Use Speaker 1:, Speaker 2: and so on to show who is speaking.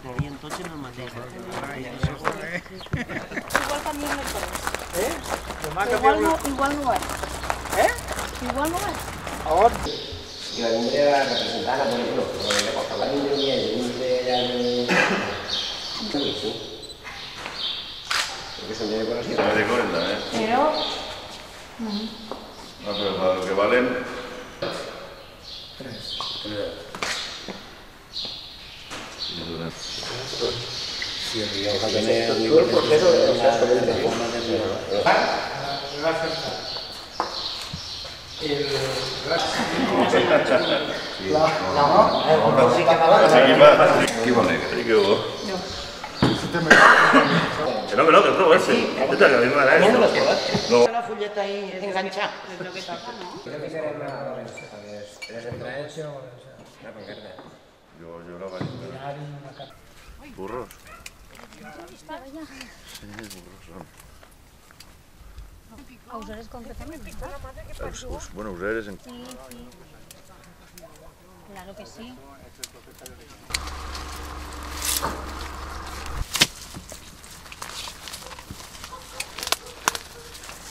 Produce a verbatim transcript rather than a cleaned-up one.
Speaker 1: tenien tots en el mateix.
Speaker 2: Igual canviem les coses.
Speaker 3: Eh? Demà
Speaker 2: Igual
Speaker 3: canviem...
Speaker 2: no, igual no és.
Speaker 3: Eh?
Speaker 2: Igual no és.
Speaker 3: A on?
Speaker 4: I la vindré representant a Polígono, però de portar la vindré un dia, de vindré allà de... Sí, sí. Porque se me viene por así.
Speaker 5: No me de cuenta, ¿eh?
Speaker 2: Pero...
Speaker 5: No, pero para lo que valen...
Speaker 4: Tres.
Speaker 5: Y durante...
Speaker 4: Sí, el va tener... Todo el proceso de la forma de...
Speaker 5: Aquí va negre. Aquí va. Que no, que no, que no, ese. Esta que a mí me da esto. No.
Speaker 1: La fulleta ahí enganchada.
Speaker 2: Es lo que toca, ¿no?
Speaker 5: Yo, yo la voy a... ¿Burros? Sí, burros son.
Speaker 2: A Useres concretamente.
Speaker 5: Us, us, bueno, Useres en...
Speaker 2: Sí, sí. Claro que sí.